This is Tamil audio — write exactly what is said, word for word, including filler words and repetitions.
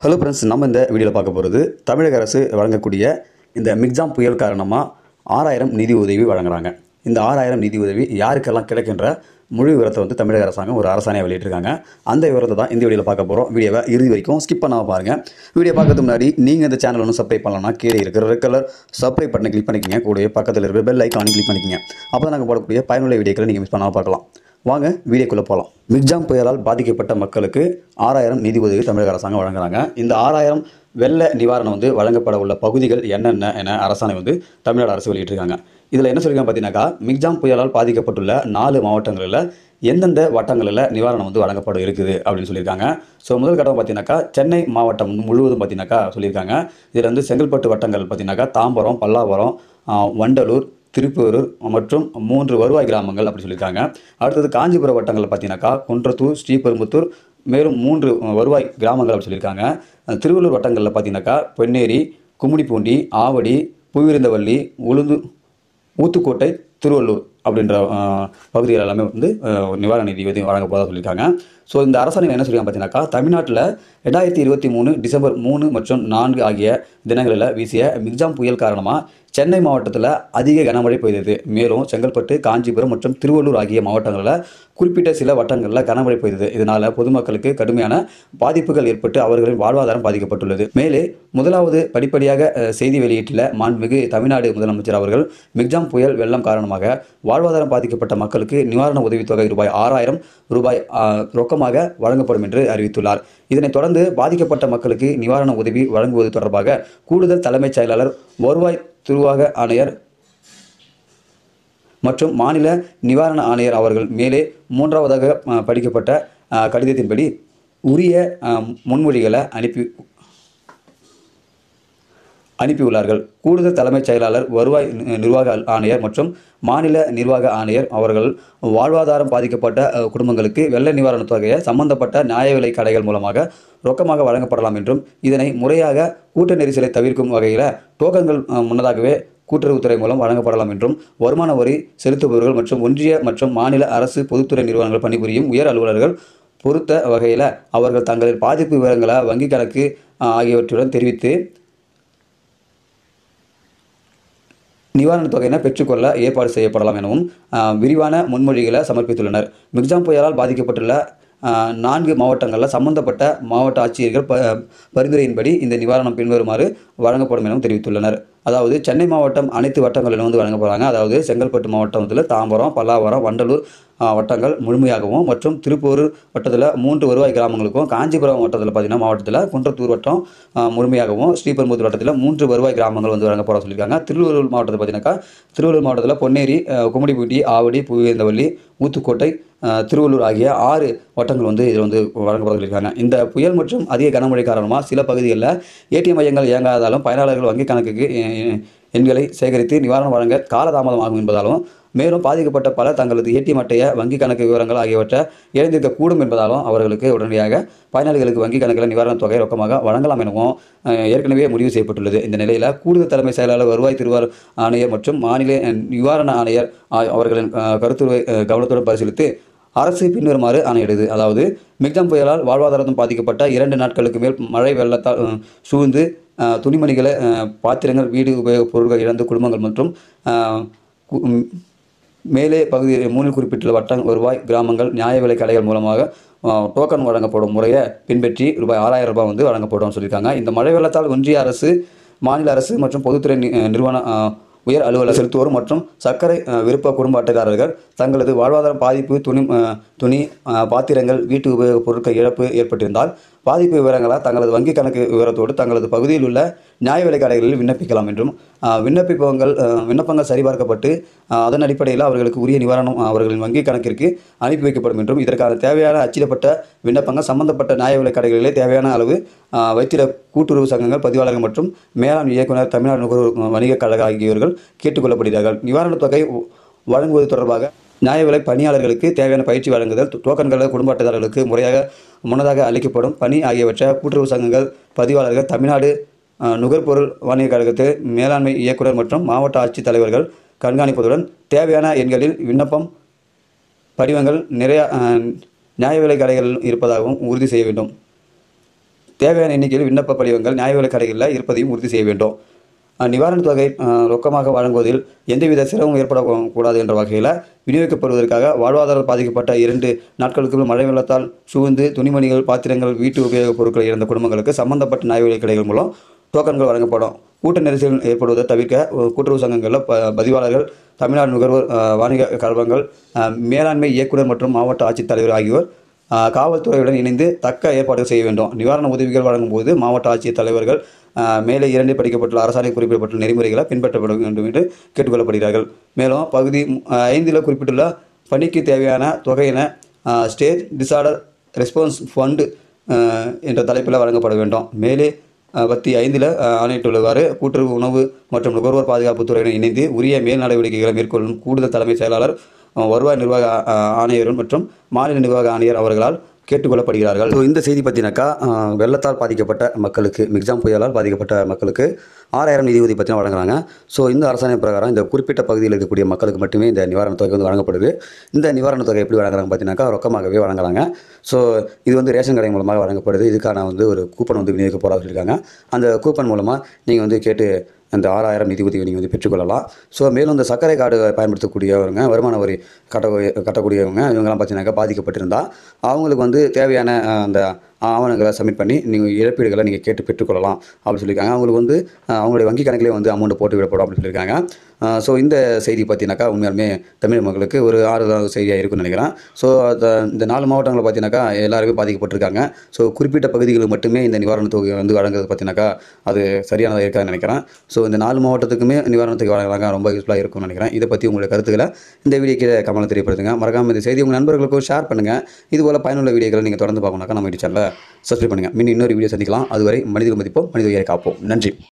ஹலோ ஃப்ரெண்ட்ஸ், நம்ம இந்த வீடியோவில் பார்க்க போகிறது தமிழக அரசு வழங்கக்கூடிய இந்த மிக்ஜாம் புயல் காரணமாக ஆறாயிரம் நிதி உதவி வழங்குறாங்க. இந்த ஆறாயிரம் நிதி உதவி யாருக்கெல்லாம் கிடைக்கின்ற முழு விவரத்தை வந்து தமிழக அரசாங்கம் ஒரு அரசாணையை வெளியிட்டிருக்காங்க. அந்த விவரத்தை தான் இந்த வீடியோவில் பார்க்க போகிறோம். வீடியோவை இறுதி வரைக்கும் ஸ்கிப் பண்ணாமல் பாருங்கள். வீடியோ பார்க்கறதுக்கு முன்னாடி நீங்கள் இந்த சேனல் ஒன்று சப்ஸ்கிரைப் பண்ணலாம்னா கீழே இருக்கிற ரெட் கலர் சப்ஸ்கிரைப் பட்டனை கிளிக் பண்ணிக்கங்க. கூடவே பக்கத்தில் இருக்கிற பெல் ஐக்கானை கிளிக் பண்ணிக்கங்க. அப்போ தான் நாங்கள் போடக்கூடிய பயனுள்ள வீடியோக்களை நீங்கள் மிஸ் பண்ணாமல் பார்க்கலாம். வாங்க வீடியோக்குள்ளே போகலாம். மிக்ஜாம் புயலால் பாதிக்கப்பட்ட மக்களுக்கு ஆறாயிரம் நிதி உதவி தமிழக அரசாங்கம் வழங்குறாங்க. இந்த ஆறாயிரம் வெள்ள நிவாரணம் வந்து வழங்கப்பட உள்ள பகுதிகள் என்னென்ன என அரசாணை வந்து தமிழ்நாடு அரசு வெளியிட்டிருக்காங்க. இதில் என்ன சொல்லியிருக்காங்க பார்த்தீங்கன்னாக்கா, மிக்ஜாம் புயலால் பாதிக்கப்பட்டுள்ள நாலு மாவட்டங்களில் எந்தெந்த வட்டங்களில் நிவாரணம் வந்து வழங்கப்பட இருக்குது அப்படின்னு சொல்லியிருக்காங்க. ஸோ முதல் கட்டம் பார்த்தீங்கன்னாக்கா சென்னை மாவட்டம் முழுவதும் பார்த்தீங்கன்னாக்கா சொல்லியிருக்காங்க. இதில் வந்து செங்கல்பட்டு வட்டங்கள் பார்த்தீங்கன்னாக்கா தாம்பரம், பல்லாவரம், வண்டலூர், திருப்பூரூர் மற்றும் மூன்று வருவாய் கிராமங்கள் அப்படி சொல்லியிருக்காங்க. அடுத்தது காஞ்சிபுரம் வட்டங்கள் பார்த்தீங்கன்னாக்கா குன்றத்தூர், ஸ்ரீபெரும்புத்தூர், மேலும் மூன்று வருவாய் கிராமங்கள் அப்படி சொல்லியிருக்காங்க. திருவள்ளூர் வட்டங்களில் பார்த்தீங்கன்னாக்கா பொன்னேரி, கும்மிடிப்பூண்டி, ஆவடி, புவிருந்தவள்ளி, உளுந்து, ஊத்துக்கோட்டை, திருவள்ளூர் அப்படின்ற பகுதிகள் எல்லாமே வந்து நிவாரண நிதி வந்து வழங்க போதாக சொல்லியிருக்காங்க. ஸோ இந்த அரசாணை என்ன சொல்லியிருக்காங்க பார்த்தீங்கன்னாக்கா, தமிழ்நாட்டில் ரெண்டாயிரத்தி இருபத்தி மூணு டிசம்பர் மூணு மற்றும் நான்கு ஆகிய தினங்களில் வீசிய மிக்ஜாம் புயல் காரணமாக சென்னை மாவட்டத்தில் அதிக கனமழை பெய்தது. மேலும் செங்கல்பட்டு, காஞ்சிபுரம் மற்றும் திருவள்ளூர் ஆகிய மாவட்டங்களில் குறிப்பிட்ட சில வட்டங்களில் கனமழை பெய்தது. இதனால் பொதுமக்களுக்கு கடுமையான பாதிப்புகள் ஏற்பட்டு அவர்களின் வாழ்வாதாரம் பாதிக்கப்பட்டுள்ளது. மேலே முதலாவது படிப்படியாக செய்தி வெளியீட்டில் மாண்புமிகு தமிழ்நாடு முதலமைச்சர் அவர்கள் மிக்ஜாம் புயல் வெள்ளம் காரணமாக வாழ்வாதாரம் பாதிக்கப்பட்ட மக்களுக்கு நிவாரண உதவித்தொகை ரூபாய் ஆறாயிரம் ரூபாய் ரொக்கமாக வழங்கப்படும் என்று அறிவித்துள்ளார். இதனைத் தொடர்ந்து பாதிக்கப்பட்ட மக்களுக்கு நிவாரண உதவி வழங்குவது தொடர்பாக கூடுதல் தலைமைச் செயலாளர், வருவாய் நிர்வாக ஆணையர் மற்றும் மாநில நிவாரண ஆணையர் அவர்கள் மேலே மூன்றாவதாக படிக்கப்பட்ட கடிதத்தின்படி உரிய முன்மொழிகளை அனுப்பி அனுப்பியுள்ளார்கள். கூடுதல் தலைமைச் செயலாளர், வருவாய் நிர்வாக ஆணையர் மற்றும் மாநில நிர்வாக ஆணையர் அவர்கள் வாழ்வாதாரம் பாதிக்கப்பட்ட குடும்பங்களுக்கு வெள்ள நிவாரணத் தொகையை சம்பந்தப்பட்ட நியாய விலை கடைகள் மூலமாக ரொக்கமாக வழங்கப்படலாம் என்றும், இதனை முறையாக கூட்ட நெரிசலை தவிர்க்கும் வகையில் டோக்கன்கள் முன்னதாகவே கூட்டுறவுத்துறை மூலம் வழங்கப்படலாம் என்றும், வருமான வரி செலுத்துபவர்கள் மற்றும் ஒன்றிய மற்றும் மாநில அரசு பொதுத்துறை நிறுவனங்கள் பணிபுரியும் உயர் அலுவலர்கள் பொறுத்த வகையில் அவர்கள் தங்களின் பாதிப்பு விவரங்களை வங்கி கணக்கு ஆகியவற்றுடன் தெரிவித்து நிவாரணத் தொகையினை பெற்றுக்கொள்ள ஏற்பாடு செய்யப்படலாம் எனவும் விரிவான முன்மொழிகளை சமர்ப்பித்துள்ளனர். மிக்ஜாம் புயலால் பாதிக்கப்பட்டுள்ள நான்கு மாவட்டங்களில் சம்பந்தப்பட்ட மாவட்ட ஆட்சியர்கள் ப பரிந்துரையின்படி இந்த நிவாரணம் பின்வருமாறு வழங்கப்படும் எனவும் தெரிவித்துள்ளனர். அதாவது சென்னை மாவட்டம் அனைத்து வட்டங்களிலும் வந்து வழங்க போகிறாங்க. அதாவது செங்கல்பட்டு மாவட்டத்தில் தாம்பரம், பல்லாவரம், வண்டலூர் வட்டங்கள் முழுமையாகவும் மற்றும் திருப்பூர் வட்டத்தில் மூன்று வருவாய் கிராமங்களுக்கும், காஞ்சிபுரம் வட்டத்தில் பார்த்தீங்கன்னா மாவட்டத்தில் குன்றத்தூர் வட்டம் முழுமையாகவும், ஸ்ரீபெரும்புத்தூர் வட்டத்தில் மூன்று வருவாய் கிராமங்கள் வந்து வழங்க போகிறதா சொல்லியிருக்காங்க. திருவள்ளூர் மாவட்டத்தில் பார்த்தீங்கன்னாக்கா திருவள்ளூர் மாவட்டத்தில் பொன்னேரி, கும்மிடிப்பூண்டி, ஆவடி, புவியந்தவள்ளி, ஊத்துக்கோட்டை, திருவள்ளூர் ஆகிய ஆறு வட்டங்கள் வந்து இதில் வந்து வழங்கப்பட சொல்லியிருக்காங்க. இந்த புயல் மற்றும் அதிக கனமழை காரணமாக சில பகுதிகளில் ஏடிஎம் மையங்கள் இயங்காதாலும் பயனாளர்கள் வங்கி கணக்குக்கு எண்களை சேகரித்து நிவாரணம் வழங்க காலதாமதம் ஆகும் என்பதாலும், மேலும் பாதிக்கப்பட்ட பலர் தங்களது ஏடிஎம் அட்டையை, வங்கி கணக்கு விவரங்கள் ஆகியவற்றை இழந்திருக்கக்கூடும் என்பதாலும் அவர்களுக்கு உடனடியாக பயனாளிகளுக்கு வங்கி கணக்கில் நிவாரணத் தொகை ரொக்கமாக வழங்கலாம் எனவும் ஏற்கனவே முடிவு செய்யப்பட்டுள்ளது. இந்த நிலையில் கூடுதல் தலைமை செயலாளர், வருவாய் திருவார் ஆணையர் மற்றும் மாநில நிவாரண ஆணையர் அவர்களின் கருத்துரை கவனத்துடன் பரிசீலித்து அரசு பின்வருமாறு ஆணையிடுது. அதாவது மிக்ஜாம் புயலால் வாழ்வாதாரம் பாதிக்கப்பட்ட இரண்டு நாட்களுக்கு மேல் மழை வெள்ளத்தால் சூழ்ந்து துணிமணிகளை, பாத்திரங்கள், வீடு உபயோகப் பொருட்கள் இழந்த குடும்பங்கள் மற்றும் மேலே பகுதி மூணில் குறிப்பிட்டுள்ள வட்ட வருவாய் கிராமங்கள் நியாய விலை கடைகள் மூலமாக டோக்கன் வழங்கப்படும் முறையை பின்பற்றி ரூபாய் ஆறாயிரம் ரூபாய் வந்து வழங்கப்படும் சொல்லியிருக்காங்க. இந்த மழை வெள்ளத்தால் ஒன்றிய அரசு, மாநில அரசு மற்றும் பொதுத்துறை நிறுவன உயர் அலுவலர் செலுத்துவோர் மற்றும் சர்க்கரை விருப்ப குடும்ப அட்டைதாரர்கள் தங்களது வாழ்வாதாரம் பாதிப்பு, துணி துணி பாத்திரங்கள், வீட்டு உபயோகப் பொருட்கள் இழப்பு ஏற்பட்டிருந்தால் பாதிப்பு விவரங்களை தங்களது வங்கி கணக்கு விவரத்தோடு தங்களது பகுதியில் உள்ள நியாய விலை கடைகளில் விண்ணப்பிக்கலாம் என்றும், விண்ணப்பிப்பவங்கள் விண்ணப்பங்கள் சரிபார்க்கப்பட்டு அதன் அடிப்படையில் அவர்களுக்கு உரிய நிவாரணம் அவர்களின் வங்கி கணக்கிற்கு அனுப்பி வைக்கப்படும் என்றும், இதற்கான தேவையான அச்சிடப்பட்ட விண்ணப்பங்கள் சம்பந்தப்பட்ட நியாய விலை கடைகளிலே தேவையான அளவு வைத்திர கூட்டுறவு சங்கங்கள், பதிவாளர்கள் மற்றும் மேலாண் இயக்குனர், தமிழ்நாடு நுகர்வோர் வணிகக் கழக ஆகியோர்கள் கேட்டுக்கொள்ளப்படுகிறார்கள். நிவாரணத் தொகை வழங்குவது தொடர்பாக நியாய விலை பணியாளர்களுக்கு தேவையான பயிற்சி வழங்குதல், டோக்கன்களை குடும்ப அட்டைதாரர்களுக்கு முறையாக முன்னதாக அளிக்கப்படும் பணி ஆகியவற்றை கூட்டுறவு சங்கங்கள், பதிவாளர்கள், தமிழ்நாடு நுகர்பொருள் வணிகக் கழகத்து மேலாண்மை இயக்குனர் மற்றும் மாவட்ட ஆட்சித் தலைவர்கள் கண்காணிப்பதுடன் தேவையான எண்களில் விண்ணப்பம் படிவங்கள் நிறைய நியாய விலை கடைகள் இருப்பதாகவும் உறுதி செய்ய வேண்டும். தேவையான எண்ணிக்கையில் விண்ணப்ப படிவங்கள் நியாய விலைக் கடைகளில் இருப்பதையும் உறுதி செய்ய வேண்டும். நிவாரணத் தொகை ரொக்கமாக வழங்குவதில் எந்தவித சிரமமும் ஏற்படக்கூடாது என்ற வகையில் விநியோகிக்கப்படுவதற்காக வாழ்வாதாரம் பாதிக்கப்பட்ட இரண்டு நாட்களுக்கு மழை வெள்ளத்தால் சூழ்ந்து துணிமணிகள், பாத்திரங்கள், வீட்டு உபயோகப் பொருட்களை இழந்த குடும்பங்களுக்கு சம்பந்தப்பட்ட நியாய விலைக் கடைகள் மூலம் டோக்கன்கள் வழங்கப்படும். கூட்ட நெரிசல் ஏற்படுவதை தவிர்க்க கூட்டுறவு சங்கங்களில் ப பதிவாளர்கள், தமிழ்நாடு நுகர்வோர் வாணிக கழகங்கள், மேலாண்மை இயக்குநர் மற்றும் மாவட்ட ஆட்சித்தலைவர் ஆகியோர் காவல்துறையுடன் இணைந்து தக்க ஏற்பாடுகள் செய்ய வேண்டும். நிவாரண உதவிகள் வழங்கும் போது மாவட்ட ஆட்சியர் தலைவர்கள் மேலே இரண்டில் படிக்கப்பட்டுள்ள அரசாணை குறிப்பிடப்பட்டுள்ள நெறிமுறைகளை பின்பற்றப்பட வேண்டும் என்று கேட்டுக்கொள்ளப்படுகிறார்கள். மேலும் பகுதி ஐந்தில் குறிப்பிட்டுள்ள பணிக்கு தேவையான தொகையின ஸ்டேட் டிசார்டர் ரெஸ்பான்ஸ் ஃபண்டு என்ற தலைப்பில் வழங்கப்பட வேண்டும். மேலே பத்தி ஐந்தில் ஆணையிட்டுள்ளவாறு கூட்டுறவு, உணவு மற்றும் நுகர்வோர் பாதுகாப்பு துறையுடன் இணைந்து உரிய மேல் நடவடிக்கைகளை மேற்கொள்ளும் கூடுதல் தலைமைச் செயலாளர், வருவாய் நிர்வாக ஆணையர் மற்றும் மாநில நிர்வாக ஆணையர் அவர்களால் கேட்டுக்கொள்ளப்படுகிறார்கள். ஸோ இந்த செய்தி பற்றினாக்கா வெள்ளத்தால் பாதிக்கப்பட்ட மக்களுக்கு, மிக்ஜாம் புயலால் பாதிக்கப்பட்ட மக்களுக்கு ஆறாயிரம் நிதி உதவி பற்றினா வழங்குறாங்க. ஸோ இந்த அரசாணை பிரகாரம் இந்த குறிப்பிட்ட பகுதியில் இருக்கக்கூடிய மக்களுக்கு மட்டுமே இந்த நிவாரணத் தொகை வந்து வழங்கப்படுது. இந்த நிவாரணத் தொகை எப்படி வழங்குறாங்க பார்த்தீங்கன்னாக்கா ரொக்கமாகவே வழங்குறாங்க. ஸோ இது வந்து ரேஷன் கடை மூலமாக வழங்கப்படுது. இதுக்கான வந்து ஒரு கூப்பன் வந்து விநியோகிக்க போகிறதா சொல்லியிருக்காங்க. அந்த கூப்பன் மூலமாக நீங்கள் வந்து கேட்டு அந்த ஆறாயிரம் நிதி உதவி நீங்கள் வந்து பெற்றுக்கொள்ளலாம். ஸோ மேலும் இந்த சர்க்கரை கார்டு பயன்படுத்தக்கூடியவங்க, வருமான வரி கட்ட கட்டக்கூடியவங்க இவங்கெல்லாம் பார்த்தீங்கன்னாக்கா பாதிக்கப்பட்டிருந்தால் அவங்களுக்கு வந்து தேவையான அந்த ஆவணங்களை சப்மிட் பண்ணி நீங்கள் இழப்பீடுகளை நீங்கள் கேட்டு பெற்றுக்கொள்ளலாம் அப்படின்னு சொல்லியிருக்காங்க. அவங்களுக்கு வந்து அவங்களுடைய வங்கி கணக்கிலே வந்து அமௌண்ட் போட்டு விடப்படும் அப்படின்னு சொல்லியிருக்காங்க. ஸோ இந்த செய்தி பார்த்தீங்கன்னாக்கா உண்மையாலுமே தமிழ் மக்களுக்கு ஒரு ஆறுதல் செய்தியாக இருக்குன்னு நினைக்கிறேன். ஸோ இந்த நாலு மாவட்டங்களை பார்த்தீங்கன்னாக்கா எல்லாருமே பாதிக்கப்பட்டிருக்காங்க. ஸோ குறிப்பிட்ட பகுதிகளுக்கு மட்டுமே இந்த நிவாரணத் தொகை வந்து வழங்குறது பார்த்தீங்கன்னாக்கா அது சரியானதாக இருக்காதுன்னு நினைக்கிறேன். ஸோ இந்த நாலு மாவட்டத்துக்குமே நிவாரணத் தொகை வழங்குறாங்க, ரொம்ப யூஸ்ஃபுல்லாக இருக்கும்னு நினைக்கிறேன். இதை பற்றி உங்களுடைய கருத்துக்களை இந்த வீடியோக்கு கமெண்ட்ல தெரியப்படுத்துங்க. மறக்காமல் இந்த செய்தி உங்கள் நண்பர்களுக்கும் ஷேர் பண்ணுங்கள். இதுபோல் பயனுள்ள வீடியோக்களை நீங்கள் தொடர்ந்து பார்க்கணும்னாக்கா நம்ம யூடியூப் சேனலை சப்ஸ்கிரைப் பண்ணுங்கள். மீண்டும் இன்னொரு வீடியோ சந்திக்கலாம். அதுவரை மனித மதிப்போம், மனித உயிரை காப்போம். நன்றி.